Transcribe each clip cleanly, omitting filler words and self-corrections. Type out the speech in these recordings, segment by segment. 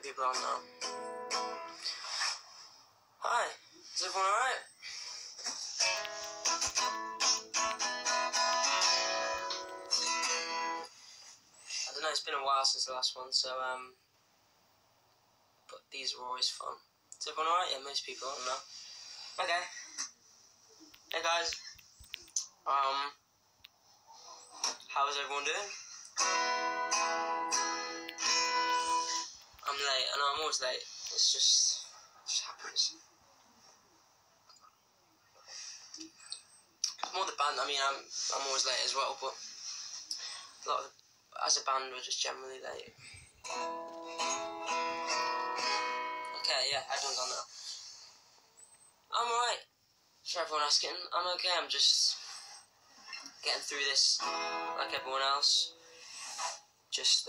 people on now. Hi, is everyone alright? I don't know, it's been a while since the last one, so but these were always fun. Is everyone alright? Yeah, most people don't know. Okay. Hey guys. How is everyone doing? I'm late. I know I'm always late. It just happens. More the band. I mean, I'm always late as well, but as a band, we're just generally late. Okay, yeah, everyone's on now. I'm alright. For everyone asking, I'm okay. I'm just getting through this like everyone else. Just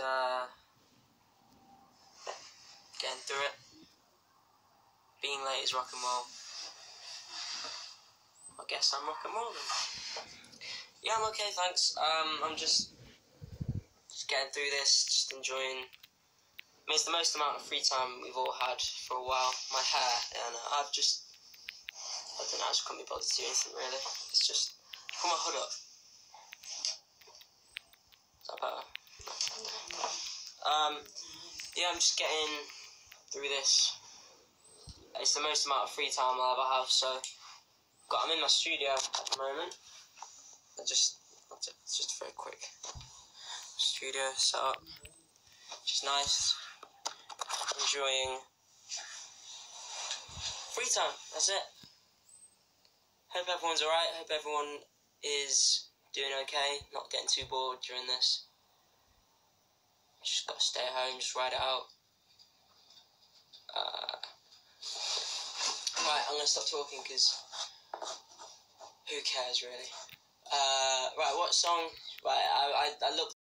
getting through it. Being late is rock and roll. I guess I'm rock and roll then. Yeah, I'm okay, thanks. I'm just getting through this, just enjoying. I mean, it's the most amount of free time we've all had for a while. My hair, and I don't know, I just couldn't be bothered to do anything really. It's just, put my hood up. Is that better? Yeah, I'm just getting through this. It's the most amount of free time I'll ever have, so I'm in my studio at the moment. It's just very quick. Studio setup, which is nice. Enjoying free time, that's it. Hope everyone's alright, hope everyone is doing okay, not getting too bored during this. Just gotta stay at home, just ride it out. Right, I'm gonna stop talking because who cares really? Right, what song? Right, I looked